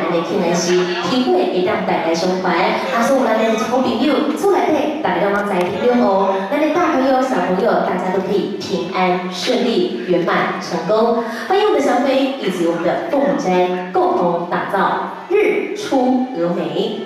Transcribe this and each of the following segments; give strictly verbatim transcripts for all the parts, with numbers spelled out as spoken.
咱的庆恩是体会会当大家相伴，啊，所有咱的好朋友，厝内底大家都在听中哦，咱的大朋友、小朋友，大家都可以平安顺利、圆满成功。欢迎我们的小飞以及我们的凤斋共同打造日出峨眉。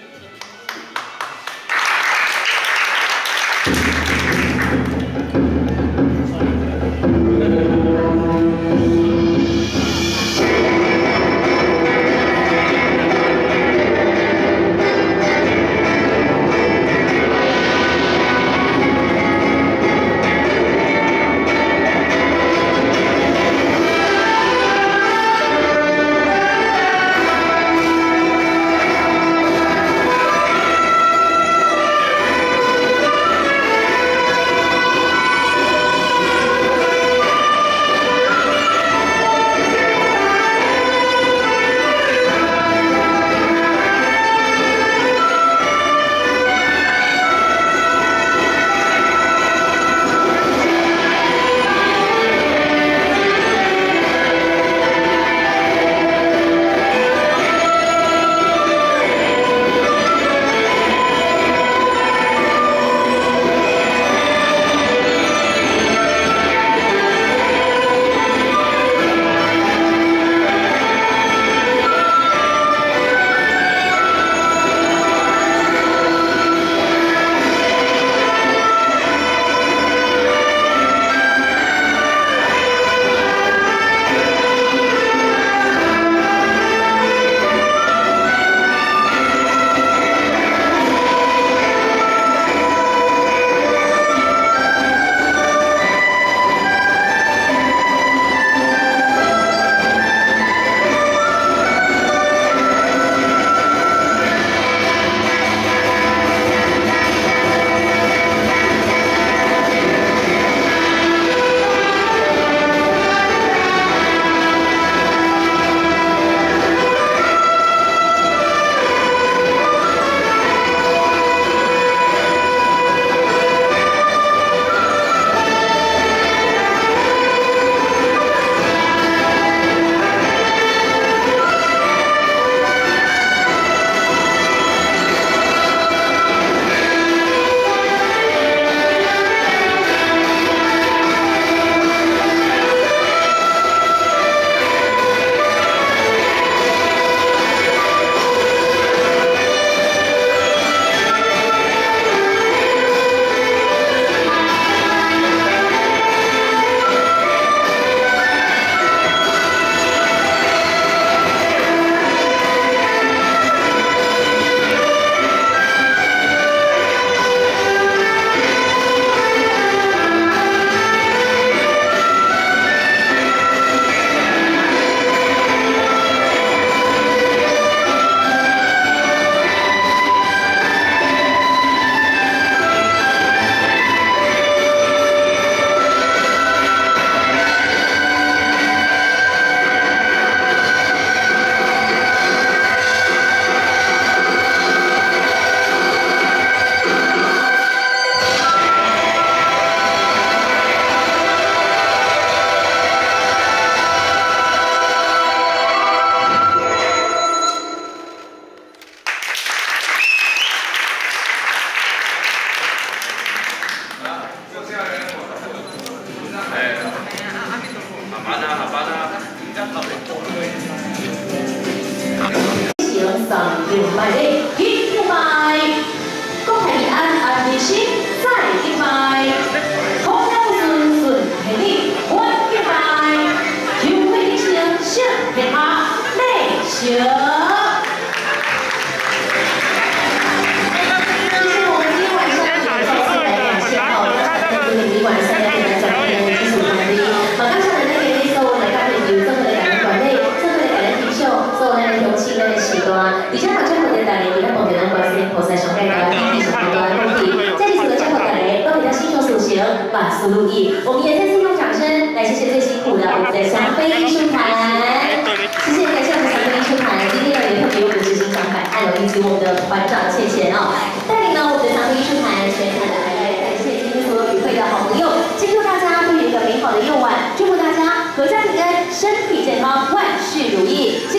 万事如意。我们也再次用掌声来谢谢最辛苦的我们的祥飞艺术团，谢谢感谢我们祥飞艺术团，今天呢也特别为我们执行长摆案以及我们的团长倩倩哦，带领了我们的祥飞艺术团全场的来感谢今天所有与会的好朋友，祝福大家会有一个美好的夜晚，祝福大家阖家平安，身体健康，万事如意。